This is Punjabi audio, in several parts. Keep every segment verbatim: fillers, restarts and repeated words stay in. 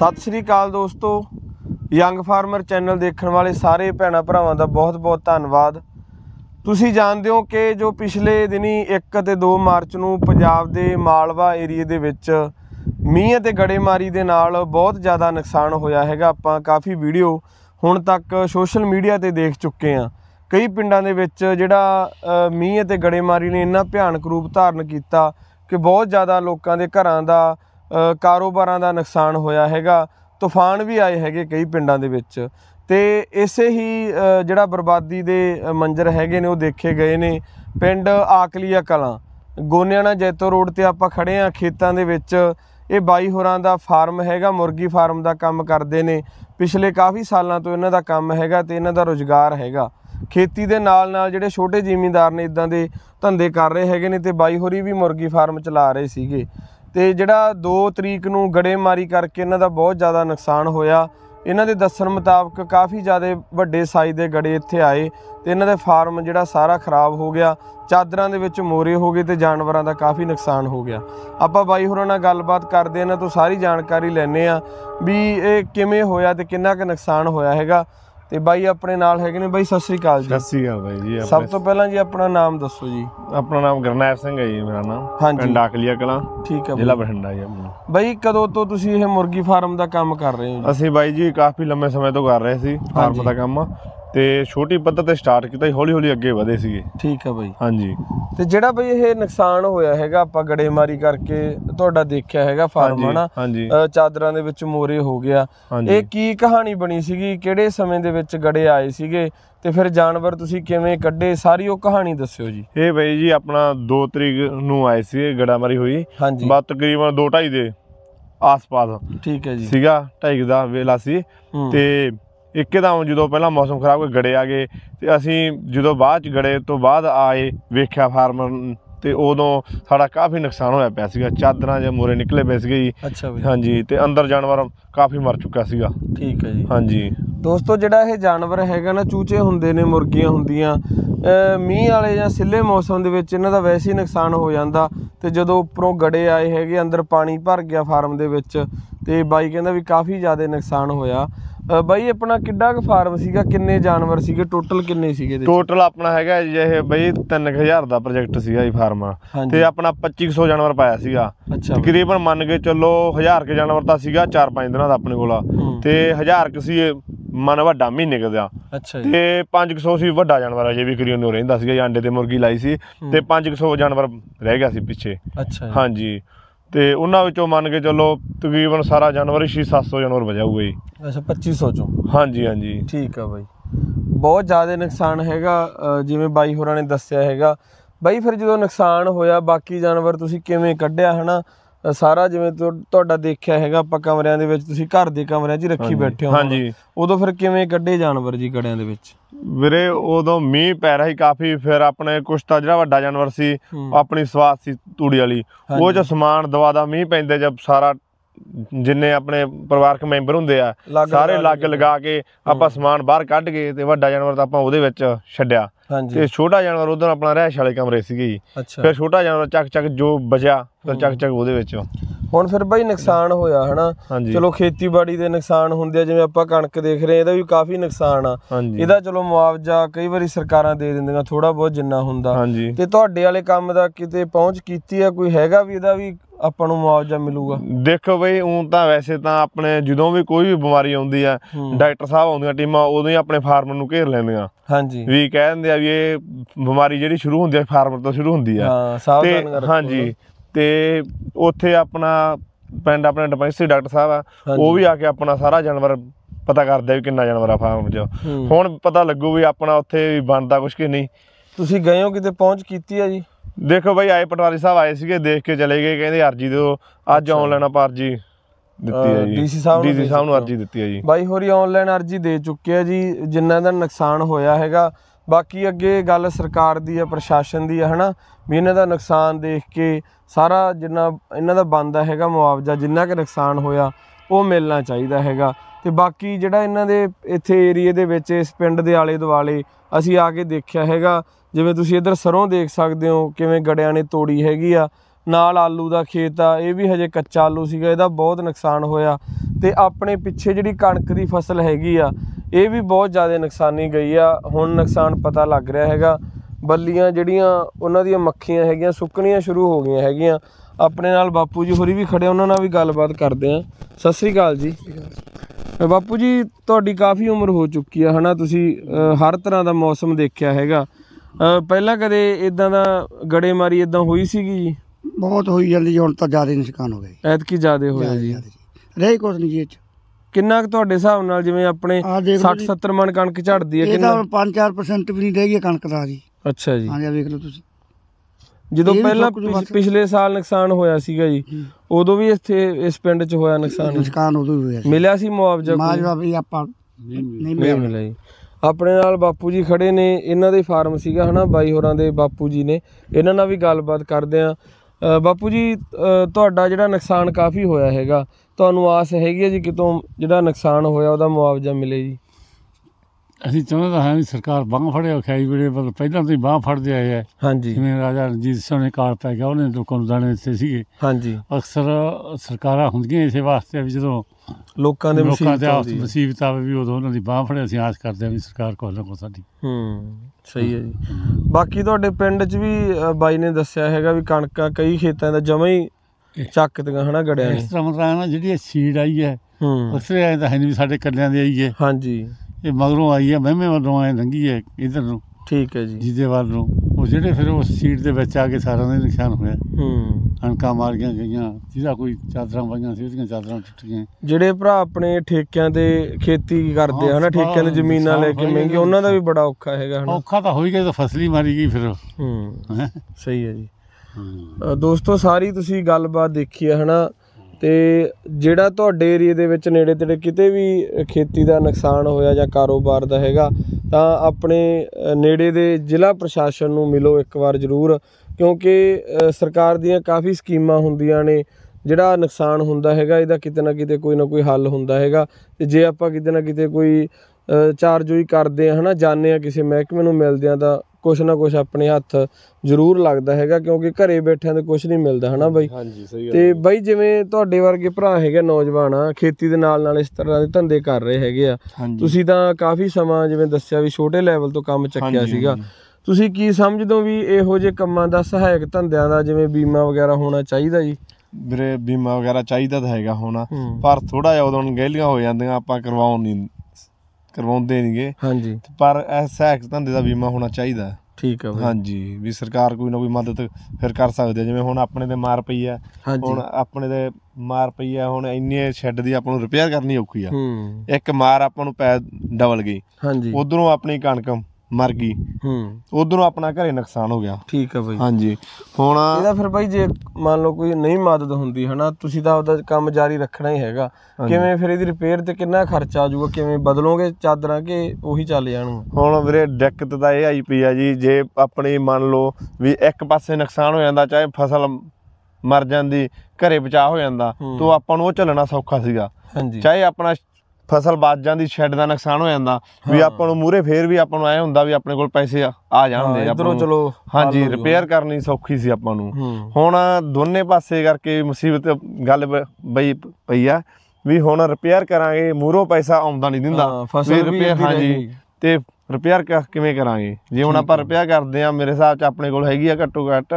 सत श्री अकाल दोस्तों, यंग फार्मर चैनल देखने वाले सारे भैणों भरावां दा बहुत बहुत धन्नवाद। तुसीं जानदे हो कि जो पिछले दिनी एक ते दो मार्च नूं पंजाब दे मालवा एरिए दे विच मींह ते गड़ेमारी दे नाल बहुत ज़्यादा नुकसान होया हैगा। आपां काफ़ी वीडियो हुण तक सोशल मीडिया ते देख चुके हैं। कई पिंडां दे विच जिहड़ा मींह ते गड़ेमारी ने इन्ना भयानक रूप धारण कीता कि बहुत ज़्यादा लोकां दे घरां दा कारोबारां दा नुकसान होया हैगा। तूफान भी आए हैगे कई पिंडां दे विच ते इसे ही जिहड़ा बर्बादी दे मंजर हैगे ने वो देखे गए ने। पिंड आकलिया कलां गोनियाना जैतो रोड ते आपां खड़े आ खेतां दे विच। ये बाई होरां दा फार्म हैगा, मुर्गी फार्म दा काम करदे ने। पिछले काफ़ी सालों तो इन्हां दा काम हैगा ते इन्हां दा रोज़गार हैगा। खेती दे नाल नाल जिहड़े छोटे जिमींदार ने इदां दे धंधे कर रहे हैगे ने ते बाई होरी भी मुर्गी फार्म चला रहे सीगे। ते जिहड़ा दो तरीक नूं गड़ेमारी करके इन्हां दा बहुत ज़्यादा नुकसान होया। इन्हां दे दस्सण मुताबक काफ़ी ज़्यादा वड्डे साइज़ दे गड़े इत्थे आए ते इन्हां दे फार्म जिहड़ा सारा खराब हो गया। चादरां दे विच मोरे हो गए ते जानवरां दा काफ़ी नुकसान हो गया। आपां बाई होरां नाल गलबात करदे इन्हां तों सारी जानकारी लैंदे आ भी इह किवें होया ते किन्ना क नुकसान होया हैगा। ते बाई अपने नाल हैगे ने। बाई सत श्री अकाल जी। सत श्री अकाल बाई जी। सब तो पहला जी अपना नाम दसो जी। अपना नाम गुरनैब सिंह है जी। मेरा नाम हाँ जी। पिंड आकलिया कलां, ठीक है, जिला बठिंडा जी अपना। बाई कदों तो तुसीं इह मुर्गी फार्म दा काम कर रहे हो? ਅਸੀਂ ਬਾਈ ਜੀ ਕਾਫੀ ਲੰਮੇ ਸਮੇਂ ਤੋਂ ਕਰ ਰਹੇ ਸੀ ਫਾਰਮ ਦਾ ਕੰਮ ਤੇ ਛੋਟੀ ਪੱਧਰ ਤੇ ਸਟਾਰਟ ਕੀਤਾ ਜੀ, ਹੌਲੀ ਹੌਲੀ ਅੱਗੇ ਵਧੇ ਸੀਗੇ। ਠੀਕ ਹੈ ਬਾਈ। ਹਾਂਜੀ। ਤੇ ਜਿਹੜਾ ਬਈ ਇਹ ਨੁਕਸਾਨ ਹੋਇਆ ਹੈਗਾ ਆਪਾਂ ਗੜੇਮਾਰੀ ਕਰਕੇ ਤੁਹਾਡਾ ਦੇਖਿਆ ਹੈਗਾ ਫਾਰਮ ਹਨਾ, ਚਾਦਰਾਂ ਦੇ ਵਿੱਚ ਮੋਰੇ ਹੋ ਗਿਆ, ਇਹ ਕੀ ਕਹਾਣੀ ਬਣੀ ਸੀਗੀ? ਕਿਹੜੇ ਸਮੇਂ ਦੇ ਵਿੱਚ ਗੜੇ ਆਏ ਸੀਗੇ ਤੇ ਫਿਰ ਜਾਨਵਰ ਤੁਸੀਂ ਕਿਵੇਂ ਕੱਢੇ? ਸਾਰੀ ਉਹ ਕਹਾਣੀ ਦੱਸਿਓ ਜੀ। ਇਹ ਬਈ ਜੀ ਆਪਣਾ ਦੋ ਤਰੀਕ ਨੂੰ ਆਏ ਸੀ, ਗੜਾਮਾਰੀ ਹੋਈ ਬਾਅਦ ਤਕਰੀਬਨ ਦੋ ਢਾਈ ਦੇ ਆਸ ਪਾਸ। ਠੀਕ ਹੈ ਜੀ। ਸੀਗਾ ਢਾਈ ਦਾ ਵੇਲਾ ਸੀ ਤੇ ਇੱਕਦਮ ਜਦੋਂ ਪਹਿਲਾਂ ਮੌਸਮ ਖਰਾਬ ਹੋਇਆ ਗੜੇ ਆ ਗਏ ਤੇ ਅਸੀਂ ਜਦੋਂ ਬਾਅਦ 'ਚ ਗੜੇ ਤੋਂ ਬਾਅਦ ਆਏ ਵੇਖਿਆ ਫਾਰਮ ਤੇ ਉਦੋਂ ਸਾਡਾ ਕਾਫੀ ਨੁਕਸਾਨ ਹੋਇਆ ਪਿਆ ਸੀਗਾ। ਚਾਦਰਾਂ ਜਾਂ ਮੋਰੇ ਨਿਕਲੇ ਪਏ ਸੀਗੇ ਜੀ। ਅੱਛਾ ਵੀ। ਹਾਂਜੀ। ਤੇ ਅੰਦਰ ਜਾਨਵਰ ਕਾਫੀ ਮਰ ਚੁੱਕਾ ਸੀਗਾ। ਠੀਕ ਹੈ ਜੀ। ਹਾਂਜੀ ਦੋਸਤੋ, ਜਿਹੜਾ ਇਹ ਜਾਨਵਰ ਹੈਗਾ ਨਾ, ਚੂਚੇ ਹੁੰਦੇ ਨੇ, ਮੁਰਗੀਆਂ ਹੁੰਦੀਆਂ, ਮੀਂਹ ਵਾਲੇ ਜਾਂ ਸਿੱਲੇ ਮੌਸਮ ਦੇ ਵਿੱਚ ਇਹਨਾਂ ਦਾ ਵੈਸੇ ਹੀ ਨੁਕਸਾਨ ਹੋ ਜਾਂਦਾ। ਤੇ ਜਦੋਂ ਉੱਪਰੋਂ ਗੜੇ ਆਏ ਹੈਗੇ, ਅੰਦਰ ਪਾਣੀ ਭਰ ਗਿਆ ਫਾਰਮ ਦੇ ਵਿੱਚ ਤੇ ਬਾਈ ਕਹਿੰਦਾ ਵੀ ਕਾਫੀ ਜ਼ਿਆਦਾ ਨੁਕਸਾਨ ਹੋਇਆ। ਬਾਈ ਆਪਣਾ ਕਿੱਡਾ ਕੁ ਫਾਰਮ ਸੀਗਾ? ਕਿੰਨੇ ਜਾਨਵਰ ਸੀਗੇ ਟੋਟਲ? ਕਿੰਨੇ ਸੀਗੇ ਟੋਟਲ? ਆਪਣਾ ਹੈਗਾ ਜੀ ਇਹ ਬਈ ਤਿੰਨ ਹਜ਼ਾਰ ਦਾ ਪ੍ਰੋਜੈਕਟ ਸੀਗਾ ਜੀ ਫਾਰਮ ਤੇ ਆਪਣਾ ਪੱਚੀ ਸੌ ਜਾਨਵਰ ਪਾਇਆ ਸੀਗਾ। ਤਕਰੀਬਨ ਮੰਨ ਕੇ ਚੱਲੋ ਹਜ਼ਾਰ ਕੁ ਜਾਨਵਰ ਤਾਂ ਸੀਗਾ ਚਾਰ ਪੰਜ ਦਿਨਾਂ ਦਾ ਆਪਣੇ ਕੋਲ ਤੇ ਹਜ਼ਾਰ ਕੁ ਸੀ ਮਨ ਵੱਡਾ ਮਹੀਨੇ ਕੁ ਦਾ ਤੇ ਪੰਜ ਕੁ ਸੌ ਸੀ ਵੱਡਾ ਜਾਨਵਰ ਅਜੇ ਵੀ ਕਰੀ ਉਹਨੂੰ ਰਹਿੰਦਾ ਸੀਗਾ। ਅੰਡੇ ਤੇ ਮੁਰਗੀ ਲਾਈ ਸੀ ਤੇ ਪੰਜ ਕੁ ਸੌ ਜਾਨਵਰ ਰਹਿ ਗਿਆ ਸੀ ਪਿੱਛੇ। ਹਾਂਜੀ। ਤੇ ਉਹਨਾਂ ਵਿੱਚੋਂ ਮੰਨ ਕੇ ਚੱਲੋ ਤਕਰੀਬਨ ਸਾਰਾ ਜਾਨਵਰ ਛੇ ਸੱਤ ਸੌ ਜਾਨਵਰ ਬਚਾਊਗਾ ਜੀ। ਅੱਛਾ, ਪੱਚੀ ਸੌ ਚੋਂ? ਹਾਂਜੀ ਹਾਂਜੀ। ਠੀਕ ਆ ਬਾਈ। ਬਹੁਤ ਜ਼ਿਆਦਾ ਨੁਕਸਾਨ ਹੈਗਾ ਜਿਵੇਂ ਬਾਈ ਹੋਰਾਂ ਨੇ ਦੱਸਿਆ ਹੈਗਾ। ਬਾਈ ਫਿਰ ਜਦੋਂ ਨੁਕਸਾਨ ਹੋਇਆ ਬਾਕੀ ਜਾਨਵਰ ਤੁਸੀਂ ਕਿਵੇਂ ਕੱਢਿਆ ਹਨਾ? ਸਾਰਾ ਜਿਵੇਂ ਤੁਹਾਡਾ ਦੇਖਿਆ ਹੈਗਾ ਆਪਾਂ ਕਮਰਿਆਂ ਦੇ ਵਿੱਚ, ਤੁਸੀਂ ਘਰ ਦੇ ਕਮਰਿਆਂ 'ਚ ਰੱਖੀ ਬੈਠੇ ਹੋ। ਹਾਂਜੀ। ਉਦੋਂ ਫਿਰ ਕਿਵੇਂ ਕੱਢੇ ਜਾਨਵਰ ਜੀ ਗੜਿਆਂ ਦੇ ਵਿੱਚ? ਵੀਰੇ ਉਦੋਂ ਮੀਂਹ ਪੈ ਰਿਹਾ ਸੀ ਕਾਫੀ। ਫਿਰ ਆਪਣੇ ਕੁਛ ਤਾਂ ਜਿਹੜਾ ਵੱਡਾ ਜਾਨਵਰ ਸੀ ਆਪਣੀ ਸਵਾਦ ਸੀ ਤੂੜੀ ਵਾਲੀ, ਉਹ 'ਚ ਸਮਾਨ ਦਵਾ ਦਾ ਮੀਂਹ ਪੈਂਦੇ ਜਦ ਸਾਰਾ ਜਿੰਨੇ ਆਪਣੇ ਪਰਿਵਾਰਕ ਮੈਂਬਰ ਹੁੰਦੇ ਆ ਸਾਰੇ ਲੱਗ ਲਗਾ ਕੇ ਆਪਾਂ ਸਮਾਨ ਬਾਹਰ ਕੱਢ ਕੇ ਤੇ ਵੱਡਾ ਜਾਨਵਰ ਤਾਂ ਆਪਾਂ ਉਹਦੇ ਵਿੱਚ ਛੱਡਿਆ ਤੇ ਛੋਟਾ ਜਾਨਵਰ ਉਧਰ ਆਪਣਾ ਰਹਿਸ਼ ਵਾਲੇ ਕਮਰੇ ਸੀਗੇ ਜੀ। ਫਿਰ ਛੋਟਾ ਜਾਨਵਰ ਚੱਕ ਚੱਕ ਜੋ ਬਚਿਆ ਫਿਰ ਚੱਕ ਚੱਕ ਉਹਦੇ ਵਿੱਚ। ਹੁਣ ਫਿਰ ਬਾਈ ਨੁਕਸਾਨ ਹੋਇਆ ਹਨਾ, ਚਲੋ ਖੇਤੀਬਾੜੀ ਦੇ ਨੁਕਸਾਨ ਹੁੰਦੇ ਆ, ਜਿਵੇਂ ਆਪਾਂ ਕਣਕ ਦੇਖ ਰਹੇ ਇਹਦਾ ਵੀ ਕਾਫੀ ਨੁਕਸਾਨ ਆ। ਇਹਦਾ ਚਲੋ ਮੁਆਵਜ਼ਾ ਕਈ ਵਾਰੀ ਸਰਕਾਰਾਂ ਦੇ ਦਿੰਦੀਆਂ ਥੋੜਾ ਬਹੁਤ ਜਿੰਨਾ ਹੁੰਦਾ। ਤੇ ਤੁਹਾਡੇ ਵਾਲੇ ਕੰਮ ਦਾ ਕਿਤੇ ਪਹੁੰਚ ਕੀਤੀ ਆ? ਕੋਈ ਹੈਗਾ ਵੀ ਇਹਦਾ ਵੀ ਆਪਾਂ ਨੂੰ ਮੁਆਵਜ਼ਾ ਮਿਲੂਗਾ? ਦੇਖੋ ਬਈ ਊਂ ਤਾਂ ਵੈਸੇ ਤਾਂ ਆਪਣੇ ਜਦੋਂ ਵੀ ਕੋਈ ਵੀ ਬਿਮਾਰੀ ਆਉਂਦੀ ਆ ਡਾਕਟਰ ਸਾਹਿਬ ਆਉਂਦੀਆਂ ਟੀਮਾਂ ਉਦੋਂ ਹੀ ਆਪਣੇ ਫਾਰਮਰ ਨੂੰ ਘੇਰ ਲੈਂਦੀਆਂ। ਹਾਂਜੀ। ਵੀ ਕਹਿ ਦਿੰਦੇ ਆ ਵੀ ਇਹ ਬਿਮਾਰੀ ਜਿਹੜੀ ਸ਼ੁਰੂ ਹੁੰਦੀ ਆ ਫਾਰਮਰ ਤੋਂ ਸ਼ੁਰੂ ਹੁੰਦੀ ਆ। ਤੇ ਹਾਂਜੀ। ਤੇ ਉੱਥੇ ਆਪਣਾ ਪਿੰਡ ਆਪਣੇ ਡਿਸਪੈਂਸਰੀ ਡਾਕਟਰ ਸਾਹਿਬ ਆ, ਉਹ ਵੀ ਆ ਕੇ ਆਪਣਾ ਸਾਰਾ ਜਾਨਵਰ ਪਤਾ ਕਰਦੇ ਵੀ ਕਿੰਨਾ ਜਾਨਵਰ ਆ ਫਾਰਮ 'ਚ। ਹੁਣ ਪਤਾ ਲੱਗੂ ਵੀ ਆਪਣਾ ਉੱਥੇ ਬਣਦਾ ਕੁਛ ਕਿ ਨਹੀਂ। ਤੁਸੀਂ ਗਏ ਹੋ ਕਿਤੇ ਪਹੁੰਚ ਕੀਤੀ ਆ ਜੀ? ਦੇਖੋ ਬਾਈ ਆਏ ਪਟਵਾਰੀ ਸਾਹਿਬ ਆਏ ਸੀਗੇ, ਦੇਖ ਕੇ ਚਲੇ ਗਏ, ਕਹਿੰਦੇ ਅਰਜੀ ਦਿਓ। ਅੱਜ ਆਨਲਾਈਨ ਆਪਾਂ ਅਰਜੀ ਦਿੱਤੀ ਹੈ ਜੀ, ਡੀਸੀ ਸਾਹਿਬ ਡੀਸੀ ਸਾਹਿਬ ਨੂੰ ਅਰਜੀ ਦਿੱਤੀ ਹੈ ਜੀ। ਬਾਈ ਹੋਰੀ ਆਨਲਾਈਨ ਅਰਜੀ ਦੇ ਚੁੱਕੇ ਆ ਜੀ ਜਿੰਨਾ ਦਾ ਨੁਕਸਾਨ ਹੋਇਆ ਹੈਗਾ। ਬਾਕੀ ਅੱਗੇ ਗੱਲ ਸਰਕਾਰ ਦੀ ਆ, ਪ੍ਰਸ਼ਾਸਨ ਦੀ ਆ ਹਨਾ, ਵੀ ਇਹਨਾਂ ਦਾ ਨੁਕਸਾਨ ਦੇਖ ਕੇ ਸਾਰਾ ਜਿੰਨਾ ਇਹਨਾਂ ਦਾ ਬਣਦਾ ਹੈਗਾ ਮੁਆਵਜ਼ਾ ਜਿੰਨਾ ਕੁ ਨੁਕਸਾਨ ਹੋਇਆ ਉਹ ਮਿਲਣਾ ਚਾਹੀਦਾ ਹੈਗਾ। ਤੇ ਬਾਕੀ ਜਿਹੜਾ ਇਹਨਾਂ ਦੇ ਇੱਥੇ ਏਰੀਏ ਦੇ ਵਿੱਚ ਇਸ ਪਿੰਡ ਦੇ ਆਲੇ ਦੁਆਲੇ ਅਸੀਂ ਆ ਕੇ ਦੇਖਿਆ ਹੈਗਾ, ਜਿਵੇਂ ਤੁਸੀਂ ਇੱਧਰ ਸਰੋਂ ਦੇਖ ਸਕਦੇ ਹੋ ਕਿਵੇਂ ਗੜਿਆਂ ਨੇ ਤੋੜੀ ਹੈਗੀ ਆ। ਨਾਲ ਆਲੂ ਦਾ ਖੇਤ ਆ, ਇਹ ਵੀ ਹਜੇ ਕੱਚਾ ਆਲੂ ਸੀਗਾ, ਇਹਦਾ ਬਹੁਤ ਨੁਕਸਾਨ ਹੋਇਆ। ਤੇ ਆਪਣੇ ਪਿੱਛੇ ਜਿਹੜੀ ਕਣਕ ਦੀ ਫਸਲ ਹੈਗੀ ਆ ਇਹ ਵੀ ਬਹੁਤ ਜ਼ਿਆਦਾ ਨੁਕਸਾਨੀ ਗਈ ਆ। ਹੁਣ ਨੁਕਸਾਨ ਪਤਾ ਲੱਗ ਰਿਹਾ ਹੈਗਾ, ਬੱਲੀਆਂ ਜਿਹੜੀਆਂ ਉਹਨਾਂ ਦੀਆਂ ਮੱਖੀਆਂ ਹੈਗੀਆਂ ਸੁੱਕਣੀਆਂ ਸ਼ੁਰੂ ਹੋ ਗਈਆਂ ਹੈਗੀਆਂ। ਆਪਣੇ ਨਾਲ ਬਾਪੂ ਜੀ ਹੋਰੀ ਵੀ ਖੜੇ, ਉਹਨਾਂ ਨਾਲ ਵੀ ਗੱਲਬਾਤ ਕਰਦੇ ਆ। ਸਤਿ ਸ੍ਰੀ ਅਕਾਲ ਜੀ। ਬਾਪੂ ਜੀ ਤੁਹਾਡੀ ਕਾਫੀ ਉਮਰ ਹੋ ਚੁੱਕੀ ਆ ਹੈ ਨਾ, ਤੁਸੀਂ ਹਰ ਤਰ੍ਹਾਂ ਦਾ ਮੌਸਮ ਦੇਖਿਆ ਹੈਗਾ। ਪਹਿਲਾਂ ਕਦੇ ਇਦਾਂ ਦਾ ਗੜੇਮਾਰੀ ਇਦਾਂ ਹੋਈ ਸੀਗੀ ਜੀ? ਬਹੁਤ ਹੋਈ ਜਾਂਦੀ, ਹੁਣ ਤਾਂ ਜ਼ਿਆਦਾ ਨੁਕਸਾਨ ਹੋ ਗਿਆ। ਐਤਕੀ ਜ਼ਿਆਦਾ ਹੋਇਆ ਜੀ, ਰਹੀ ਕੁਛ ਨਹੀਂ ਜੀ ਇਹ 'ਚ। ਕਿੰਨਾ ਕੁ ਤੁਹਾਡੇ ਹਿਸਾਬ ਨਾਲ, ਜਿਵੇਂ ਆਪਣੇ ਸੱਠ ਸੱਤਰ ਮਣ ਕਣਕ ਝੜਦੀ ਹੈ, ਕਿੰਨਾ? ਪੰਜ ਚਾਰ ਪਰਸੈਂਟ ਵੀ ਨਹੀਂ ਰਹਿ ਗਈ ਕਣਕ ਦਾ ਜੀ। ਅੱਛਾ ਜੀ, ਹਾਂਜੀ ਵੇਖ ਲਓ ਤੁਸੀਂ। ਜਦੋਂ ਪਹਿਲਾਂ ਪਿਛਲੇ ਸਾਲ ਨੁਕਸਾਨ ਹੋਇਆ ਸੀਗਾ ਜੀ, ਉਦੋਂ ਵੀ ਇੱਥੇ ਇਸ ਪਿੰਡ 'ਚ ਹੋਇਆ ਨੁਕਸਾਨ? ਨੁਕਸਾਨ ਉਦੋਂ ਵੀ ਹੋਇਆ। ਮਿਲਿਆ ਸੀ ਮੁਆਵਜ਼ਾ? ਮੁਆਵਜ਼ਾ ਵੀ ਆਪਾਂ ਨਹੀਂ ਮਿਲਿਆ ਜੀ। ਆਪਣੇ ਨਾਲ ਬਾਪੂ ਜੀ ਖੜੇ ਨੇ, ਇਹਨਾਂ ਦੇ ਫਾਰਮ ਸੀਗਾ ਹੈ ਨਾ, ਬਾਈ ਹੋਰਾਂ ਦੇ ਬਾਪੂ ਜੀ ਨੇ, ਇਹਨਾਂ ਨਾਲ ਵੀ ਗੱਲਬਾਤ ਕਰਦੇ ਆ। ਬਾਪੂ ਜੀ ਤੁਹਾਡਾ ਜਿਹੜਾ ਨੁਕਸਾਨ ਕਾਫੀ ਹੋਇਆ ਹੈਗਾ, ਤੁਹਾਨੂੰ ਆਸ ਹੈਗੀ ਹੈ ਜੀ ਕਿਤੋਂ ਜਿਹੜਾ ਨੁਕਸਾਨ ਹੋਇਆ ਉਹਦਾ ਮੁਆਵਜ਼ਾ ਮਿਲੇ ਜੀ? ਅਸੀਂ ਚਾਹੁੰਦੇ ਤਾਂ ਹਾਂ ਵੀ ਸਰਕਾਰ ਬਾਂਹ ਫੜੇ ਖਾਈ ਵੇਲੇ, ਮਤਲਬ ਪਹਿਲਾਂ ਤੋਂ ਹੀ ਬਾਂਹ ਫੜਦੇ ਆਏ ਹੈ। ਹਾਂਜੀ, ਜਿਵੇਂ ਰਾਜਾ ਰਣਜੀਤ ਸਿੰਘ ਨੇ ਕਾਲ ਪੈ ਗਿਆ, ਉਹਨੇ ਲੋਕਾਂ ਨੂੰ ਦਾਣੇ ਦਿੱਤੇ ਸੀਗੇ। ਹਾਂਜੀ, ਅਕਸਰ ਸਰਕਾਰਾਂ ਹੁੰਦੀਆਂ ਇਸੇ ਵਾਸਤੇ ਵੀ ਜਦੋਂ ਲੋਕਾਂ ਦੇ ਲੋਕਾਂ ਦੇ ਆਪਸ ਮੁਸੀਬਤ ਆਵੇ ਵੀ ਉਦੋਂ ਉਹਨਾਂ ਦੀ ਬਾਂਹ ਫੜੇ। ਅਸੀਂ ਆਸ ਕਰਦੇ ਹਾਂ ਵੀ ਸਰਕਾਰ ਕੋਲ ਨਾ ਕੋ ਸਾਡੀ। ਹੂੰ, ਸਹੀ ਹੈ ਜੀ। ਬਾਕੀ ਤੁਹਾਡੇ ਪਿੰਡ 'ਚ ਵੀ ਬਾਈ ਨੇ ਦੱਸਿਆ ਹੈਗਾ ਵੀ ਕਣਕਾਂ ਕਈ ਖੇਤਾਂ ਦਾ ਜਮਾਂ ਹੀ ਚੱਕਦੀਆਂ ਹੈ ਨਾ ਗੜਿਆਂ ਨੇ। ਇਸ ਤਰ੍ਹਾਂ ਮਤਲਬ ਨਾ ਜਿਹੜੀ ਸੀਡ ਆਈ ਹੈ ਅਕਸਰ ਐਂ ਤਾਂ ਹੈ ਨਹੀਂ ਵੀ ਸਾਡੇ ਕੱਲਿਆਂ ਦੀ ਆਈ ਹੈ। ਹਾਂਜੀ, ਇਹ ਮਗਰੋਂ ਆਈ ਹੈ, ਮਹਿਮੇ ਵੱਲੋਂ ਐਂ ਲੰਘੀ ਹੈ ਇੱਧਰ ਨੂੰ। ਠੀਕ ਹੈ ਜੀ। ਜਿਹਦੇ ਵੱਲ ਨੂੰ ਉਹ ਜਿਹੜੇ ਫਿਰ ਉਸ ਸੀਟ ਦੇ ਵਿੱਚ ਆ ਕੇ ਸਾਰਿਆਂ ਦਾ ਨੁਕਸਾਨ ਹੋਇਆ। ਹੂੰ, ਕਣਕਾਂ ਮਾਰੀਆਂ ਗਈਆਂ, ਜਿਹਦਾ ਕੋਈ ਚਾਦਰਾਂ ਪਾਈਆਂ ਸੀ ਉਹਦੀਆਂ ਚਾਦਰਾਂ ਟੁੱਟ ਗਈਆਂ। ਜਿਹੜੇ ਭਰਾ ਆਪਣੇ ਠੇਕਿਆਂ ਤੇ ਖੇਤੀ ਕਰਦੇ ਆ ਹਨਾ, ਠੇਕਿਆਂ ਦੀ ਜ਼ਮੀਨਾਂ ਲੈ ਕੇ ਮਹਿੰਗੀ, ਉਹਨਾਂ ਦਾ ਵੀ ਬੜਾ ਔਖਾ ਹੈਗਾ। ਔਖਾ ਤਾਂ ਹੋਈ ਗਿਆ, ਤਾਂ ਫਸਲੀ ਮਾਰੀ ਗਈ ਫਿਰ। ਹੂੰ, ਸਹੀ ਹੈ ਜੀ। ਦੋਸਤੋ ਸਾਰੀ ਤੁਸੀਂ ਗੱਲਬਾਤ ਦੇਖੀ ਹੈ ਹਨਾ, ਤੇ ਜਿਹੜਾ ਤੁਹਾਡੇ ਏਰੀਏ ਦੇ ਵਿੱਚ ਨੇੜੇ ਤੇੜੇ ਕਿਤੇ ਵੀ ਖੇਤੀ ਦਾ ਨੁਕਸਾਨ ਹੋਇਆ ਜਾਂ ਕਾਰੋਬਾਰ ਦਾ ਹੈਗਾ, ਤਾਂ ਆਪਣੇ ਨੇੜੇ ਦੇ ਜ਼ਿਲ੍ਹਾ ਪ੍ਰਸ਼ਾਸਨ ਨੂੰ ਮਿਲੋ ਇੱਕ ਵਾਰ ਜ਼ਰੂਰ, ਕਿਉਂਕਿ ਸਰਕਾਰ ਦੀਆਂ ਕਾਫੀ ਸਕੀਮਾਂ ਹੁੰਦੀਆਂ ਨੇ। ਜਿਹੜਾ ਨੁਕਸਾਨ ਹੁੰਦਾ ਹੈਗਾ ਇਹਦਾ ਕਿਤੇ ਨਾ ਕਿਤੇ ਕੋਈ ਨਾ ਕੋਈ ਹੱਲ ਹੁੰਦਾ ਹੈਗਾ, ਤੇ ਜੇ ਆਪਾਂ ਕਿਤੇ ਨਾ ਕਿਤੇ ਕੋਈ ਚਾਰਜੋਈ ਕਰਦੇ ਹਾਂ ਹੈ ਨਾ, ਜਾਂਦੇ ਹਾਂ ਕਿਸੇ ਮਹਿਕਮੇ ਨੂੰ ਮਿਲਦੇ ਹਾਂ, ਤਾਂ ਕੁਛ ਨਾ ਕੁਛ ਆਪਣੇ ਹੱਥ ਜ਼ਰੂਰ ਲੱਗਦਾ ਹੈਗਾ, ਕਿਉਂਕਿ ਘਰੇ ਬੈਠਿਆਂ ਤੇ ਕੁਛ ਨਹੀਂ ਮਿਲਦਾ ਹੈ ਨਾ ਬਾਈ। ਹਾਂਜੀ, ਸਹੀ ਗੱਲ। ਤੇ ਬਾਈ ਜਿਵੇਂ ਤੁਹਾਡੇ ਵਰਗੇ ਭਰਾ ਹੈਗੇ ਨੌਜਵਾਨ ਆ, ਖੇਤੀ ਦੇ ਨਾਲ ਨਾਲ ਇਸ ਤਰ੍ਹਾਂ ਦੇ ਧੰਦੇ ਕਰ ਰਹੇ ਹੈਗੇ ਆ, ਤੁਸੀਂ ਤਾਂ ਕਾਫੀ ਸਮਾਂ ਜਿਵੇਂ ਦੱਸਿਆ ਵੀ ਛੋਟੇ ਲੈਵਲ ਤੋਂ ਕੰਮ ਚੱਕਿਆ ਸੀਗਾ, ਤੁਸੀਂ ਕੀ ਸਮਝਦੇ ਹੋ ਵੀ ਇਹੋ ਜਿਹੇ ਕੰਮਾਂ ਦਾ ਸਹਾਇਕ ਧੰਦਿਆਂ ਦਾ ਜਿਵੇਂ ਬੀਮਾ ਵਗੈਰਾ ਹੋਣਾ ਚਾਹੀਦਾ ਜੀ? ਵੀਰੇ ਬੀਮਾ ਵਗੈਰਾ ਚਾਹੀਦਾ ਤਾਂ ਹੈਗਾ ਹੋਣਾ, ਪਰ ਥੋੜਾ ਜਿਹਾ ਉਦੋਂ ਗਹਿਲੀਆਂ ਹੋ ਜਾਂਦੀਆਂ, ਆਪਾਂ ਕਰਵਾਉਣ ਨਹੀਂ ਕਰਵਾਉਂਦੇ ਨਹੀਂਗੇ। ਹਾਂਜੀ, ਪਰ ਇਹ ਸਹਾਇਕ ਧੰਦੇ ਦਾ ਬੀਮਾ ਹੋਣਾ ਚਾਹੀਦਾ। ਠੀਕ ਹੈ। ਹਾਂਜੀ, ਵੀ ਸਰਕਾਰ ਕੋਈ ਨਾ ਕੋਈ ਮਦਦ ਫਿਰ ਕਰ ਸਕਦੀ ਹੈ। ਜਿਵੇਂ ਹੁਣ ਆਪਣੇ ਤੇ ਮਾਰ ਪਈ ਹੈ, ਹੁਣ ਆਪਣੇ ਤੇ ਮਾਰ ਪਈ ਹੈ, ਹੁਣ ਇੰਨੇ ਸ਼ੈੱਡ ਦੀ ਆਪਾਂ ਨੂੰ ਰਿਪੇਅਰ ਕਰਨੀ ਔਖੀ ਆ। ਇੱਕ ਮਾਰ ਆਪਾਂ ਨੂੰ ਪੈ ਡਬਲ ਗਈ, ਉਧਰੋਂ ਆਪਣੀ ਕਣਕ ਮਰ ਗਈ, ਉਧਰੋਂ ਆਪਣਾ ਘਰੇ ਨੁਕਸਾਨ ਹੋ ਗਿਆ। ਠੀਕ ਹੈ ਬਾਈ। ਹਾਂਜੀ, ਹੁਣ ਇਹਦਾ ਫਿਰ ਬਾਈ ਜੇ ਮੰਨ ਲਓ ਕੋਈ ਨਹੀਂ ਮਦਦ ਹੁੰਦੀ ਹੈ ਨਾ, ਤੁਸੀਂ ਤਾਂ ਆਪਦਾ ਕੰਮ ਜਾਰੀ ਰੱਖਣਾ ਹੀ ਹੈਗਾ, ਕਿਵੇਂ ਫਿਰ ਇਹਦੀ ਰਿਪੇਅਰ ਤੇ ਕਿੰਨਾ ਖਰਚਾ ਆ ਜਾਊਗਾ? ਕਿਵੇਂ ਬਦਲੋਗੇ ਚਾਦਰਾਂ ਕਿ ਉਹੀ ਚੱਲ ਜਾਣਗੇ? ਹੁਣ ਵੀਰੇ ਦਿੱਕਤ ਤਾਂ ਇਹ ਆਈ ਪਈ ਆ ਜੀ, ਜੇ ਆਪਣੀ ਮੰਨ ਲਓ ਵੀ ਇੱਕ ਪਾਸੇ ਨੁਕਸਾਨ ਹੋ ਜਾਂਦਾ, ਚਾਹੇ ਫਸਲ ਮਰ ਜਾਂਦੀ, ਘਰੇ ਬਚਾਅ ਹੋ ਜਾਂਦਾ, ਤਾਂ ਆਪਾਂ ਨੂੰ ਉਹ ਚੱਲਣਾ ਸੌਖਾ ਸੀਗਾ। ਚਾਹੇ ਆਪਣਾ ਫਸਲ ਬਚ ਜਾਂਦੀ, ਸ਼ੈੱਡ ਦਾ ਨੁਕਸਾਨ ਹੋ ਜਾਂਦਾ, ਵੀ ਆਪਾਂ ਨੂੰ ਮੂਹਰੇ ਫੇਰ ਵੀ ਆਪਾਂ ਨੂੰ ਐ ਹੁੰਦਾ ਵੀ ਆਪਣੇ ਕੋਲ ਪੈਸੇ ਆ ਜਾਣਦੇ ਇੱਧਰੋਂ ਚਲੋ। ਹਾਂਜੀ, ਰਿਪੇਅਰ ਕਰਨੀ ਸੌਖੀ ਸੀ ਆਪਾਂ ਨੂੰ। ਹੁਣ ਦੋਨੇ ਪਾਸੇ ਕਰਕੇ ਮੁਸੀਬਤ ਗੱਲ ਬਈ ਪਈ ਆ ਵੀ ਹੁਣ ਰਿਪੇਅਰ ਕਰਾਂਗੇ, ਮੂਹਰੋਂ ਪੈਸਾ ਆਉਂਦਾ ਨਹੀਂ ਦਿੰਦਾ ਰਿਪੇਅਰ। ਹਾਂਜੀ, ਤੇ ਰਿਪੇਅਰ ਕਿਵੇਂ ਕਰਾਂਗੇ? ਜੇ ਹੁਣ ਆਪਾਂ ਰਿਪੇਅਰ ਕਰਦੇ ਆ, ਮੇਰੇ ਹਿਸਾਬ 'ਚ ਆਪਣੇ ਕੋਲ ਹੈਗੀ ਆ ਘੱਟੋ ਘੱਟ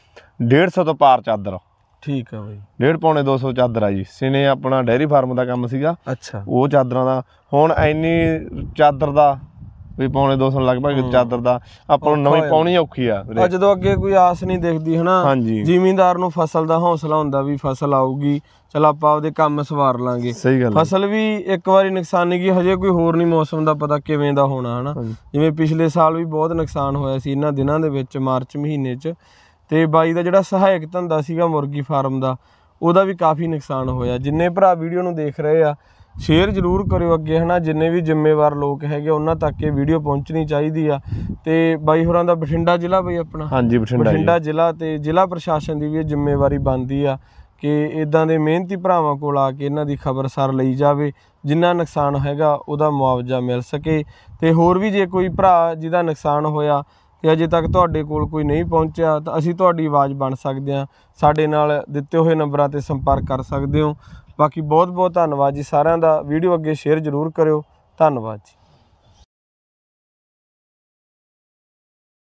ਡੇਢ ਸੌ ਤੋਂ ਪਾਰ ਚਾਦਰ। ਠੀਕ ਆ ਬਾਈ। ਡੇਢ ਪੌਣੇ ਦੋ ਸੌ ਚਾਦਰ ਆ ਜੀ। ਸਿਨੇ ਆਪਣਾ ਡੇਅਰੀ ਫਾਰਮ ਦਾ ਕੰਮ ਸੀਗਾ। ਅੱਛਾ, ਉਹ ਚਾਦਰਾਂ ਦਾ ਹੁਣ ਇੰਨੀ ਚਾਦਰ ਦਾ ਵੀ ਪੌਣੇ ਦੋ ਸੌ ਲਗਭਗ ਚਾਦਰ ਦਾ ਆਪਾਂ ਨੂੰ ਨਵੀਂ ਪਾਉਣੀ ਔਖੀ ਆ। ਜਦੋਂ ਅੱਗੇ ਕੋਈ ਆਸ ਨਹੀਂ ਦਿਖਦੀ ਹਨਾ, ਜ਼ਿਮੀਂਦਾਰ ਨੂੰ ਫਸਲ ਦਾ ਹੌਸਲਾ ਹੁੰਦਾ ਵੀ ਫਸਲ ਆਊਗੀ, ਚਲ ਆਪਾਂ ਆਪਦੇ ਕੰਮ ਸਵਾਰ ਲਾਂਗੇ। ਸਹੀ ਗੱਲ। ਫਸਲ ਵੀ ਇੱਕ ਵਾਰੀ ਨੁਕਸਾਨੀ ਗਈ, ਹਜੇ ਕੋਈ ਹੋਰ ਨਹੀਂ ਮੌਸਮ ਦਾ ਪਤਾ ਕਿਵੇਂ ਦਾ ਹੋਣਾ ਹਨਾ। ਜਿਵੇਂ ਪਿਛਲੇ ਸਾਲ ਵੀ ਬਹੁਤ ਨੁਕਸਾਨ ਹੋਇਆ ਸੀ ਇਹਨਾਂ ਦਿਨਾਂ ਦੇ ਵਿੱਚ, ਮਾਰਚ ਮਹੀਨੇ 'ਚ। ਤੇ ਬਾਈ ਦਾ ਜਿਹੜਾ ਸਹਾਇਕ ਧੰਦਾ ਸੀਗਾ ਮੁਰਗੀ ਫਾਰਮ ਦਾ, ਉਹਦਾ ਵੀ ਕਾਫੀ ਨੁਕਸਾਨ ਹੋਇਆ। ਜਿੰਨੇ ਭਰਾ ਵੀਡੀਓ ਨੂੰ ਦੇਖ ਰਹੇ ਆ, ਸ਼ੇਅਰ ਜ਼ਰੂਰ ਕਰਿਓ ਅੱਗੇ ਹੈ ਨਾ, ਜਿੰਨੇ ਵੀ ਜ਼ਿੰਮੇਵਾਰ ਲੋਕ ਹੈਗੇ ਉਹਨਾਂ ਤੱਕ ਇਹ ਵੀਡੀਓ ਪਹੁੰਚਣੀ ਚਾਹੀਦੀ ਆ। ਤੇ ਬਾਈ ਹੋਰਾਂ ਦਾ ਬਠਿੰਡਾ ਜ਼ਿਲ੍ਹਾ ਬਈ ਆਪਣਾ? ਹਾਂਜੀ, ਬਠਿੰਡਾ ਬਠਿੰਡਾ ਜ਼ਿਲ੍ਹਾ। ਤੇ ਜ਼ਿਲ੍ਹਾ ਪ੍ਰਸ਼ਾਸਨ ਦੀ ਵੀ ਇਹ ਜ਼ਿੰਮੇਵਾਰੀ ਬਣਦੀ ਆ ਕਿ ਇੱਦਾਂ ਦੇ ਮਿਹਨਤੀ ਭਰਾਵਾਂ ਕੋਲ ਆ ਕੇ ਇਹਨਾਂ ਦੀ ਖਬਰਸਾਰ ਲਈ ਜਾਵੇ, ਜਿੰਨਾ ਨੁਕਸਾਨ ਹੈਗਾ ਉਹਦਾ ਮੁਆਵਜ਼ਾ ਮਿਲ ਸਕੇ। ਤੇ ਹੋਰ ਵੀ ਜੇ ਕੋਈ ਭਰਾ ਜਿਹਦਾ ਨੁਕਸਾਨ ਹੋਇਆ ਤੇ ਅਜੇ ਤੱਕ ਤੁਹਾਡੇ ਕੋਲ ਕੋਈ ਨਹੀਂ ਪਹੁੰਚਿਆ, ਤਾਂ ਅਸੀਂ ਤੁਹਾਡੀ ਆਵਾਜ਼ ਬਣ ਸਕਦੇ ਹਾਂ। ਸਾਡੇ ਨਾਲ ਦਿੱਤੇ ਹੋਏ ਨੰਬਰਾਂ 'ਤੇ ਸੰਪਰਕ ਕਰ ਸਕਦੇ ਹੋ। ਬਾਕੀ ਬਹੁਤ ਬਹੁਤ ਧੰਨਵਾਦ ਜੀ ਸਾਰਿਆਂ ਦਾ। ਵੀਡੀਓ ਅੱਗੇ ਸ਼ੇਅਰ ਜ਼ਰੂਰ ਕਰਿਓ। ਧੰਨਵਾਦ ਜੀ।